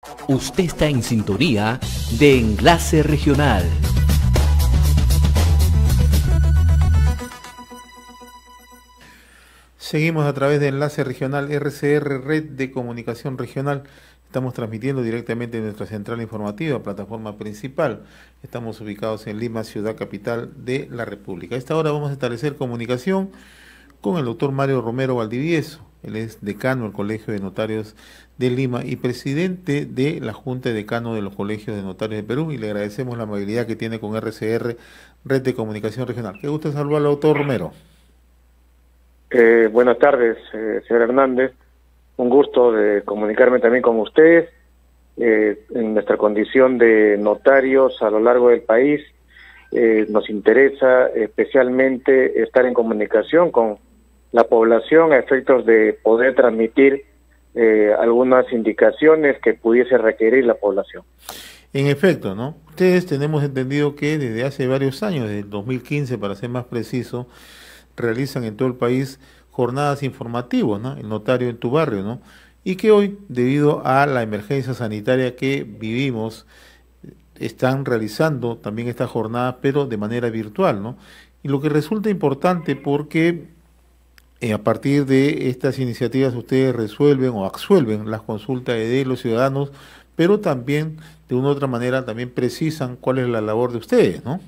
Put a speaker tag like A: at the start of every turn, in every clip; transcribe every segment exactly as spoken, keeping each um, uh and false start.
A: Usted está en sintonía de Enlace Regional.
B: Seguimos a través de Enlace Regional R C R, Red de Comunicación Regional. Estamos transmitiendo directamente en nuestra central informativa, plataforma principal. Estamos ubicados en Lima, ciudad capital de la República. A esta hora vamos a establecer comunicación con el doctor Mario Romero Valdivieso. Él es decano del Colegio de Notarios de Lima y presidente de la Junta de Decanos de los Colegios de Notarios de Perú, y le agradecemos la amabilidad que tiene con R C R, Red de Comunicación Regional. Qué gusto saludar al doctor Romero.
C: Eh, buenas tardes, eh, señor Hernández. Un gusto de comunicarme también con ustedes eh, en nuestra condición de notarios a lo largo del país. Eh, nos interesa especialmente estar en comunicación con la población a efectos de poder transmitir eh, algunas indicaciones que pudiese requerir la población.
B: En efecto, ¿no? Ustedes tenemos entendido que desde hace varios años, desde el dos mil quince para ser más preciso, realizan en todo el país jornadas informativas, ¿no? El notario en tu barrio, ¿no? Y que hoy, debido a la emergencia sanitaria que vivimos, están realizando también estas jornadas, pero de manera virtual, ¿no? Y lo que resulta importante porque eh, a partir de estas iniciativas ustedes resuelven o absuelven las consultas de los ciudadanos, pero también de una u otra manera también precisan cuál es la labor de ustedes, ¿no?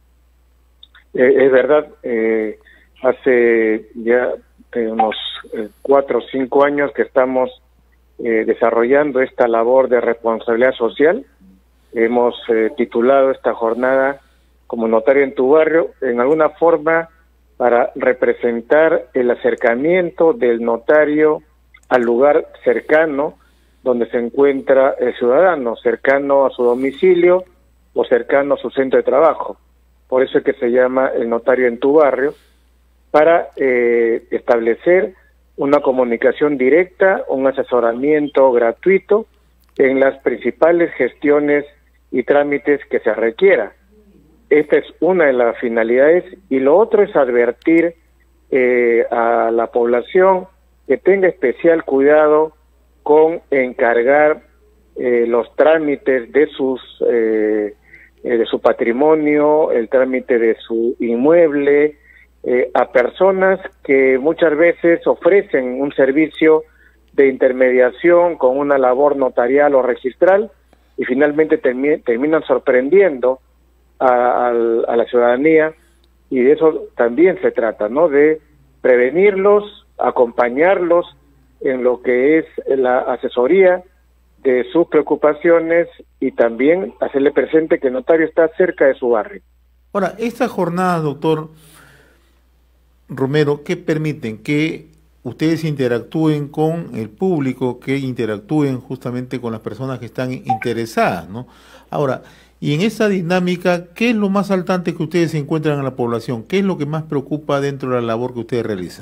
C: Eh, es verdad, eh, hace ya eh, unos eh, cuatro o cinco años que estamos eh, desarrollando esta labor de responsabilidad social. Hemos eh, titulado esta jornada como Notario en tu Barrio, en alguna forma para representar el acercamiento del notario al lugar cercano donde se encuentra el ciudadano, cercano a su domicilio o cercano a su centro de trabajo. Por eso es que se llama el Notario en tu Barrio, para eh, establecer una comunicación directa, un asesoramiento gratuito en las principales gestiones y trámites que se requiera. Esta es una de las finalidades, y lo otro es advertir eh, a la población que tenga especial cuidado con encargar eh, los trámites de sus eh, de su patrimonio, el trámite de su inmueble, eh, a personas que muchas veces ofrecen un servicio de intermediación con una labor notarial o registral, y finalmente termi terminan sorprendiendo a, a, a la ciudadanía, y de eso también se trata, ¿no? De prevenirlos, acompañarlos en lo que es la asesoría de sus preocupaciones, y también hacerle presente que el notario está cerca de su barrio.
B: Ahora, estas jornadas, doctor Romero, ¿qué permiten? Que ustedes interactúen con el público, que interactúen justamente con las personas que están interesadas, ¿no? Ahora, y en esa dinámica, ¿qué es lo más saltante que ustedes encuentran en la población? ¿Qué es lo que más preocupa dentro de la labor que ustedes realizan?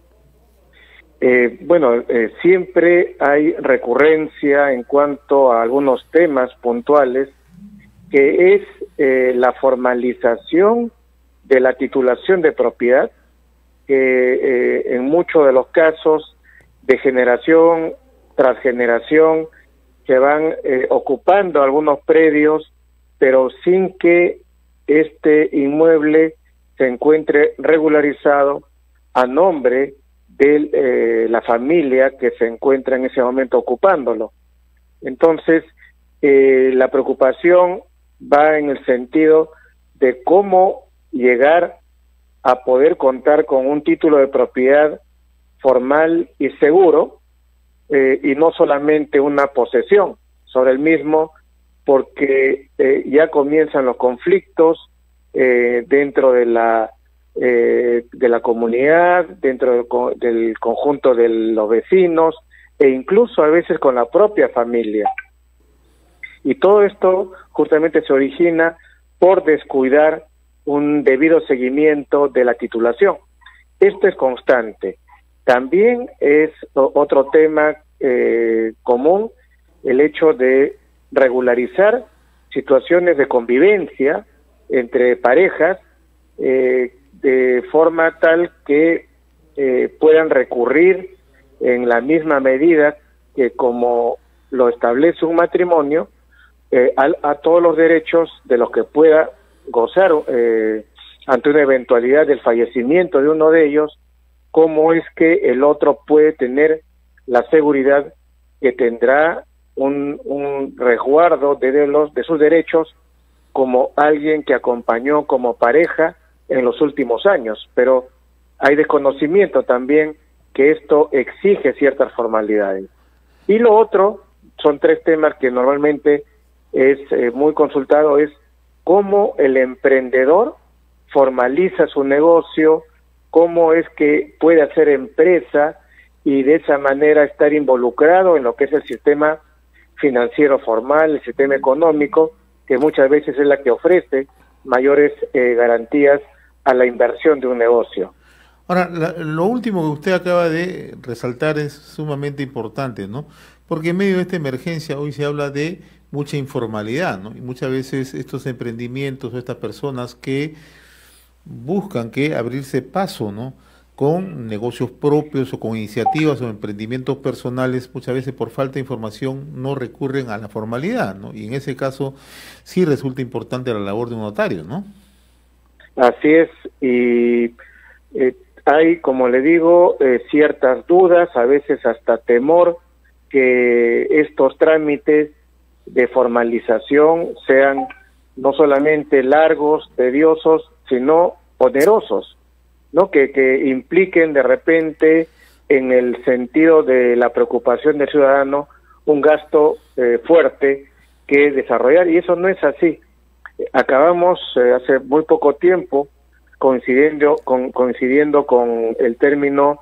C: Eh, bueno, eh, siempre hay recurrencia en cuanto a algunos temas puntuales, que es eh, la formalización de la titulación de propiedad, que eh, en muchos de los casos de generación tras generación se van eh, ocupando algunos predios, pero sin que este inmueble se encuentre regularizado a nombre de eh, la familia que se encuentra en ese momento ocupándolo. Entonces, eh, la preocupación va en el sentido de cómo llegar a poder contar con un título de propiedad formal y seguro, eh, y no solamente una posesión sobre el mismo, porque eh, ya comienzan los conflictos eh, dentro de la eh, de la comunidad, dentro del, del conjunto de los vecinos, e incluso a veces con la propia familia. Y todo esto justamente se origina por descuidar un debido seguimiento de la titulación. Esto es constante. También es otro tema eh, común el hecho de regularizar situaciones de convivencia entre parejas eh, de forma tal que eh, puedan recurrir en la misma medida que como lo establece un matrimonio, eh, a, a todos los derechos de los que pueda gozar eh, ante una eventualidad del fallecimiento de uno de ellos, cómo es que el otro puede tener la seguridad que tendrá un, un resguardo de, de, los, de sus derechos como alguien que acompañó como pareja en los últimos años, pero hay desconocimiento también que esto exige ciertas formalidades. Y lo otro, son tres temas que normalmente es eh, muy consultado, es cómo el emprendedor formaliza su negocio, cómo es que puede hacer empresa y de esa manera estar involucrado en lo que es el sistema financiero formal, el sistema económico, que muchas veces es la que ofrece mayores eh, garantías a la inversión de un negocio.
B: Ahora, la, lo último que usted acaba de resaltar es sumamente importante, ¿no? Porque en medio de esta emergencia hoy se habla de mucha informalidad, ¿no? Y muchas veces estos emprendimientos o estas personas que buscan que abrirse paso, ¿no?, con negocios propios o con iniciativas o emprendimientos personales, muchas veces por falta de información no recurren a la formalidad, ¿no? Y en ese caso sí resulta importante la labor de un notario, ¿no?
C: Así es, y eh, hay, como le digo, eh, ciertas dudas, a veces hasta temor que estos trámites de formalización sean no solamente largos, tediosos, sino onerosos, ¿no? Que, que impliquen de repente, en el sentido de la preocupación del ciudadano, un gasto eh, fuerte que desarrollar, y eso no es así. Acabamos eh, hace muy poco tiempo, coincidiendo con, coincidiendo con el término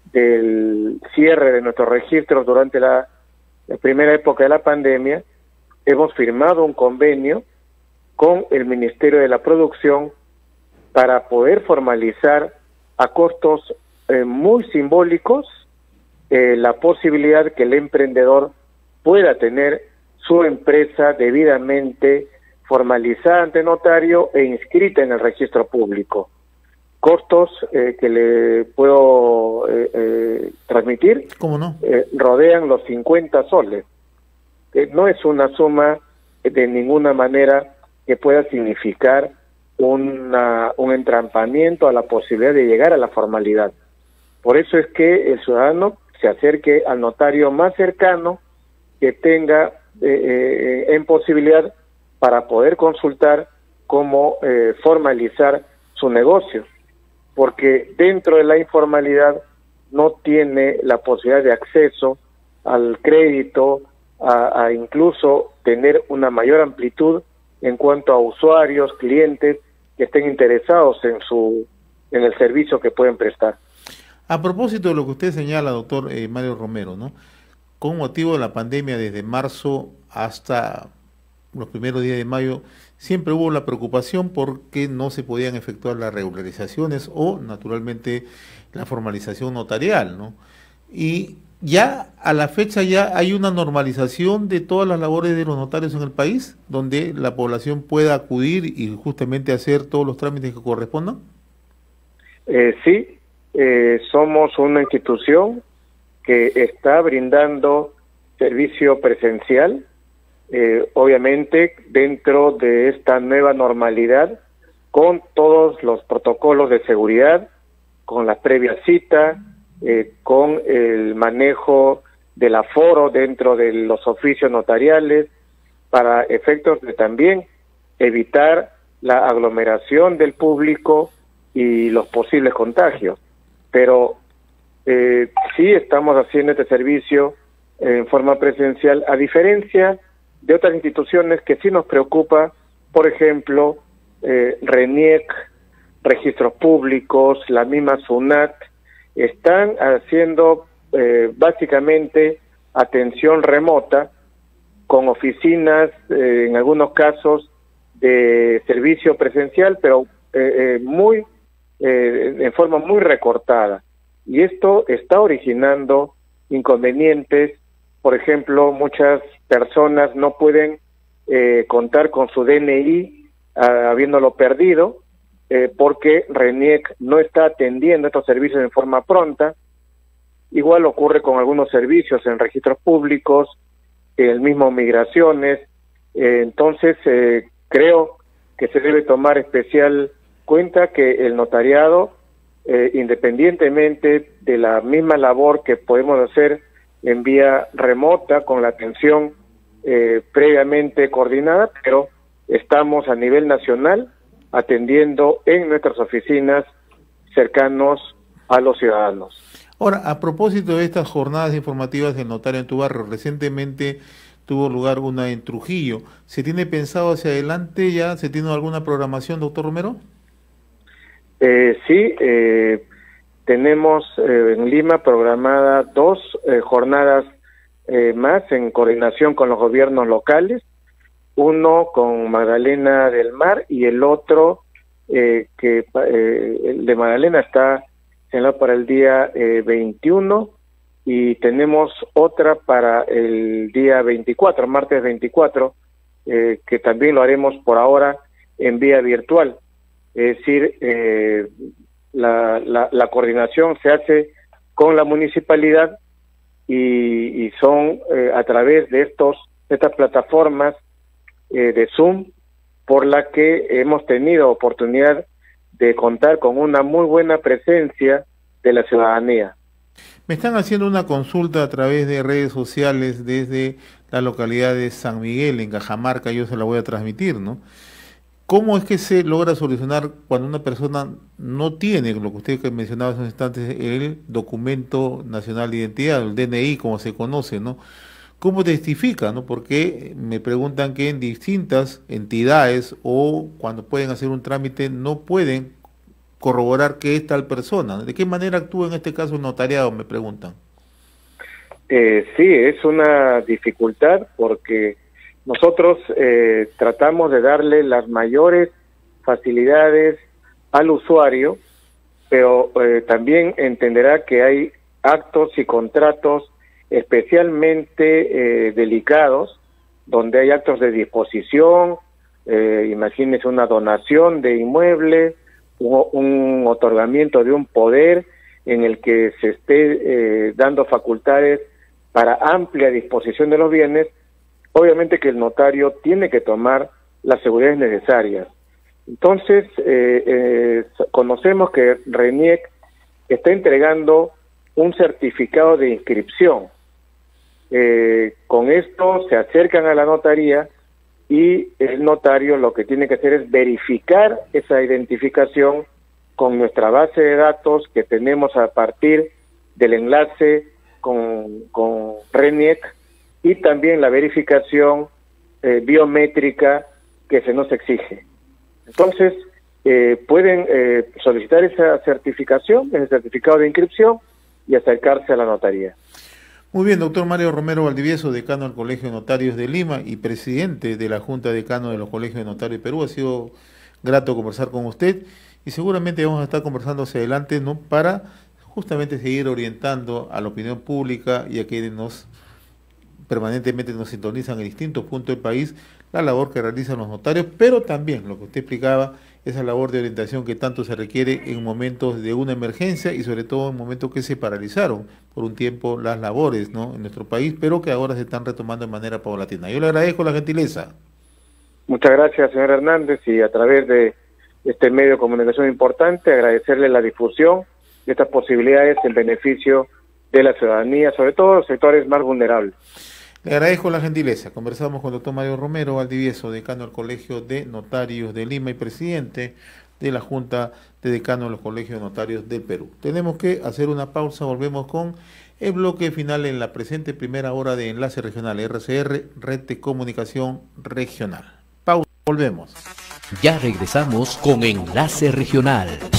C: del cierre de nuestros registros durante la, la primera época de la pandemia, hemos firmado un convenio con el Ministerio de la Producción para poder formalizar a costos eh, muy simbólicos eh, la posibilidad que el emprendedor pueda tener su empresa debidamente formalizada ante notario e inscrita en el registro público. Costos eh, que le puedo eh, eh, transmitir.
B: ¿Cómo no?
C: Eh, rodean los cincuenta soles. Eh, no es una suma de ninguna manera que pueda significar una, un entrampamiento a la posibilidad de llegar a la formalidad. Por eso es que el ciudadano se acerque al notario más cercano que tenga eh, eh, en posibilidad para poder consultar cómo eh, formalizar su negocio, porque dentro de la informalidad no tiene la posibilidad de acceso al crédito, a, a incluso tener una mayor amplitud en cuanto a usuarios, clientes que estén interesados en su en el servicio que pueden prestar.
B: A propósito de lo que usted señala, doctor eh, Mario Romero, ¿no?, con motivo de la pandemia desde marzo hasta los primeros días de mayo, siempre hubo la preocupación porque no se podían efectuar las regularizaciones o, naturalmente, la formalización notarial, ¿no? Y ya a la fecha ya hay una normalización de todas las labores de los notarios en el país, donde la población pueda acudir y justamente hacer todos los trámites que correspondan.
C: Eh, sí, eh, somos una institución que está brindando servicio presencial, eh, obviamente dentro de esta nueva normalidad, con todos los protocolos de seguridad, con la previa cita, eh, con el manejo del aforo dentro de los oficios notariales, para efectos de también evitar la aglomeración del público y los posibles contagios. Pero eh, sí estamos haciendo este servicio en forma presencial, a diferencia de otras instituciones que sí nos preocupa, por ejemplo, eh, RENIEC, registros públicos, la misma SUNAT, están haciendo eh, básicamente atención remota, con oficinas, eh, en algunos casos, de servicio presencial, pero eh, eh, muy eh, en forma muy recortada. Y esto está originando inconvenientes. Por ejemplo, muchas personas no pueden eh, contar con su D N I ah, habiéndolo perdido, eh, porque RENIEC no está atendiendo estos servicios en forma pronta. Igual ocurre con algunos servicios en registros públicos, el mismo Migraciones. Eh, entonces, eh, creo que se debe tomar especial cuenta que el notariado, eh, independientemente de la misma labor que podemos hacer en vía remota con la atención eh, previamente coordinada, pero estamos a nivel nacional atendiendo en nuestras oficinas cercanos a los ciudadanos.
B: Ahora, a propósito de estas jornadas informativas del notario en tu barrio, recientemente tuvo lugar una en Trujillo. ¿Se tiene pensado hacia adelante ya? ¿Se tiene alguna programación, doctor Romero?
C: Eh, sí, eh, tenemos eh, en Lima programada dos eh, jornadas eh, más en coordinación con los gobiernos locales, uno con Magdalena del Mar y el otro eh, que eh, el de Magdalena está señalado para el día eh, veintiuno y tenemos otra para el día veinticuatro, martes veinticuatro, eh, que también lo haremos por ahora en vía virtual. Es decir, eh, la, la, la coordinación se hace con la municipalidad y, y son eh, a través de estos estas plataformas eh, de Zoom por la que hemos tenido oportunidad de contar con una muy buena presencia de la ciudadanía.
B: Me están haciendo una consulta a través de redes sociales desde la localidad de San Miguel, en Cajamarca, yo se la voy a transmitir, ¿no? ¿Cómo es que se logra solucionar cuando una persona no tiene, lo que usted mencionaba hace unos instantes, el documento nacional de identidad, el D N I, como se conoce, ¿no? ¿Cómo testifica, no? Porque me preguntan que en distintas entidades o cuando pueden hacer un trámite no pueden corroborar que es tal persona. ¿De qué manera actúa en este caso el notariado? Me preguntan.
C: Eh, sí, es una dificultad porque nosotros eh, tratamos de darle las mayores facilidades al usuario, pero eh, también entenderá que hay actos y contratos especialmente eh, delicados, donde hay actos de disposición, eh, imagínese una donación de inmueble, un, un otorgamiento de un poder en el que se esté eh, dando facultades para amplia disposición de los bienes. Obviamente que el notario tiene que tomar las seguridades necesarias. Entonces, eh, eh, conocemos que RENIEC está entregando un certificado de inscripción. Eh, con esto se acercan a la notaría y el notario lo que tiene que hacer es verificar esa identificación con nuestra base de datos que tenemos a partir del enlace con, con RENIEC y también la verificación eh, biométrica que se nos exige. Entonces, eh, pueden eh, solicitar esa certificación, ese certificado de inscripción y acercarse a la notaría.
B: Muy bien, doctor Mario Romero Valdivieso, decano del Colegio de Notarios de Lima y presidente de la Junta de Decano de los Colegios de Notarios de Perú. Ha sido grato conversar con usted y seguramente vamos a estar conversando hacia adelante, ¿no?, para justamente seguir orientando a la opinión pública y a quienes nos permanentemente nos sintonizan en distintos puntos del país la labor que realizan los notarios, pero también lo que usted explicaba, esa labor de orientación que tanto se requiere en momentos de una emergencia y sobre todo en momentos que se paralizaron por un tiempo las labores, ¿no?, en nuestro país, pero que ahora se están retomando de manera paulatina. Yo le agradezco la gentileza.
C: Muchas gracias, señor Hernández, y a través de este medio de comunicación importante, agradecerle la difusión de estas posibilidades en beneficio de la ciudadanía, sobre todo los sectores más vulnerables.
B: Le agradezco la gentileza. Conversamos con el doctor Mario Romero Valdivieso, decano del Colegio de Notarios de Lima y presidente de la Junta de Decanos de los Colegios de Notarios del Perú. Tenemos que hacer una pausa, volvemos con el bloque final en la presente primera hora de Enlace Regional, R C R, Red de Comunicación Regional. Pausa, volvemos.
A: Ya regresamos con Enlace Regional.